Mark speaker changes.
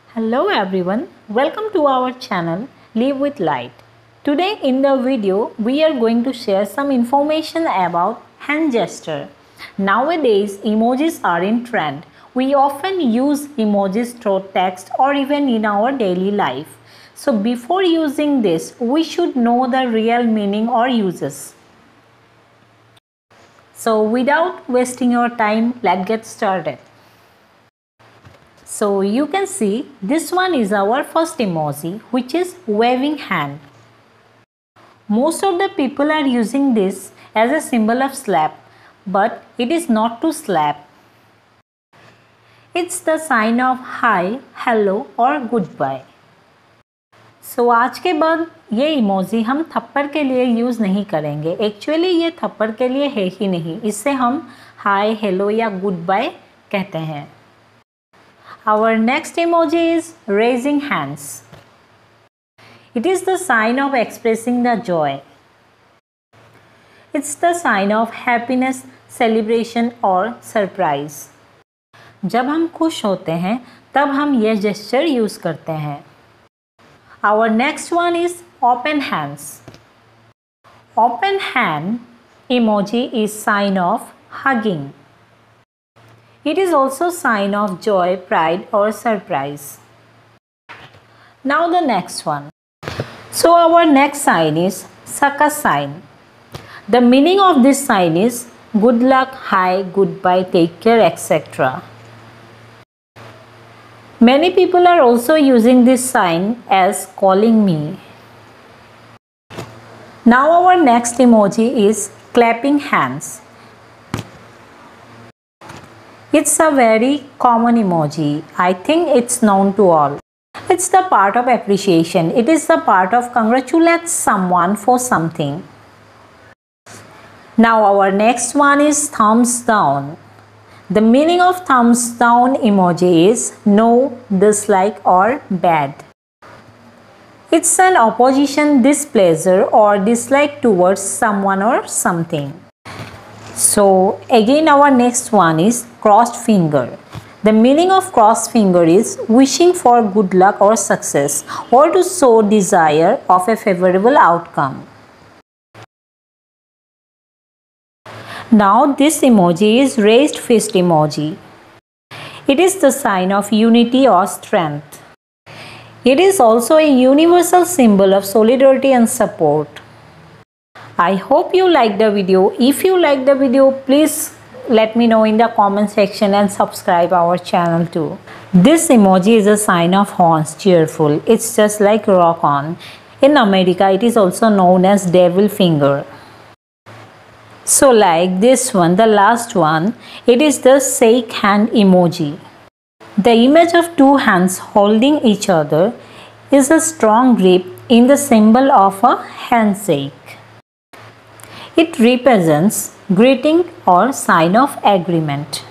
Speaker 1: Hello everyone, welcome to our channel Live with Light. Today in the video we are going to share some information about hand gesture. Nowadays emojis are in trend. We often use emojis through text or even in our daily life. So before using this, we should know the real meaning or uses. So without wasting your time, let's get started. So you can see this one is our first emoji, which is waving hand. Most of the people are using this as a symbol of slap, but it is not to slap. It's the sign of hi, hello or goodbye. So आज के बाद ये emoji हम थप्पड़ के लिए use नहीं करेंगे. एक्चुअली ये थप्पड़ के लिए है ही नहीं. इससे हम हाय, हेलो या गुड बाय कहते हैं. Our next emoji is raising hands. It is the sign of expressing the joy. It's the sign of happiness, celebration or surprise. जब हम खुश होते हैं तब हम यह gesture यूज़ करते हैं. Our next one is open hands. Open hand emoji is sign of hugging. It is also sign of joy, pride or surprise. Now the next one. So our next sign is circus sign. The meaning of this sign is good luck, hi, goodbye, take care, etc. Many people are also using this sign as calling me. Now our next emoji is clapping hands. It's a very common emoji. I think it's known to all. It's the part of appreciation. It is the part of congratulate someone for something. Now our next one is thumbs down. The meaning of thumbs down emoji is no, dislike or bad. It's an opposition, displeasure or dislike towards someone or something. So again our next one is crossed finger. The meaning of crossed finger is wishing for good luck or success or to show desire of a favorable outcome. Now this emoji is raised fist emoji. It is the sign of unity or strength. It is also a universal symbol of solidarity and support. I hope you liked the video. If you liked the video, please let me know in the comment section and subscribe our channel too. This emoji is a sign of horns, cheerful. It's just like rock on. In America, it is also known as devil finger. So like this one, the last one, it is the shake hand emoji. The image of two hands holding each other is a strong grip in the symbol of a handshake. It represents greeting or sign of agreement.